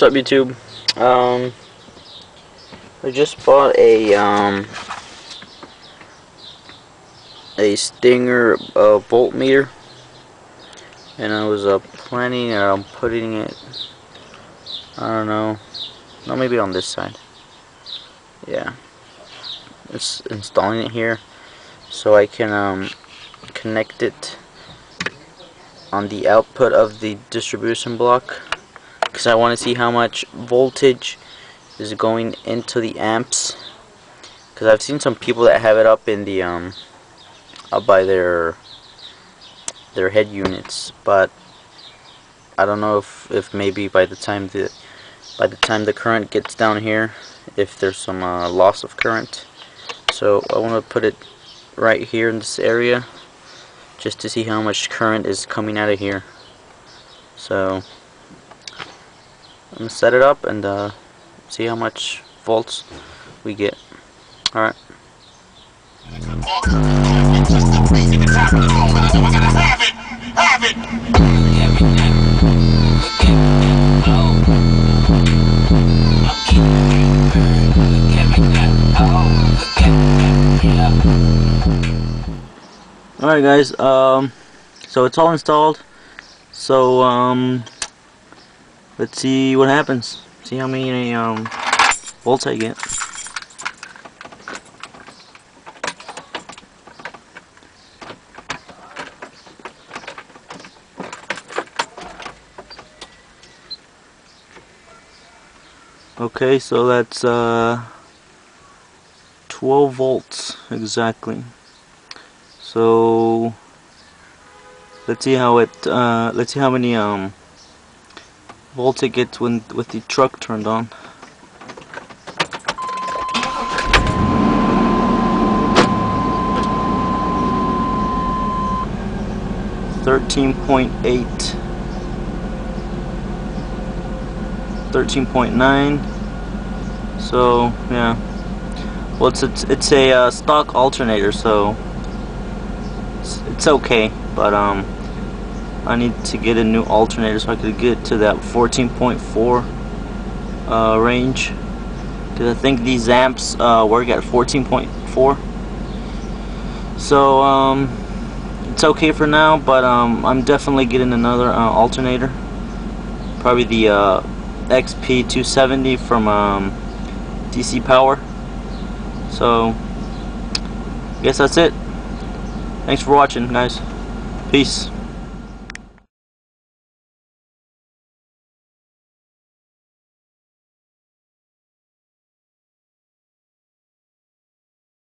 What's up, YouTube? I just bought a Stinger voltmeter, and I was planning on putting it, I don't know, no, maybe on this side. Yeah, it's installing it here so I can connect it on the output of the distribution block, because I want to see how much voltage is going into the amps, because I've seen some people that have it up in the up by their head units, but I don't know if maybe by the time the current gets down here, if there's some loss of current. So I want to put it right here in this area just to see how much current is coming out of here. So I'm gonna set it up and see how much volts we get. Alright. Alright guys, so it's all installed. So let's see what happens. See how many volts I get. Okay, so that's 12 volts exactly. So let's see how many volts it gets with the truck turned on. .8, 13.9. So yeah, well it's a stock alternator, so it's okay, but I need to get a new alternator so I could get to that 14.4 range, because I think these amps work at 14.4. So it's okay for now, but I'm definitely getting another alternator, probably the XP270 from DC Power. So I guess that's it. Thanks for watching, guys. Peace.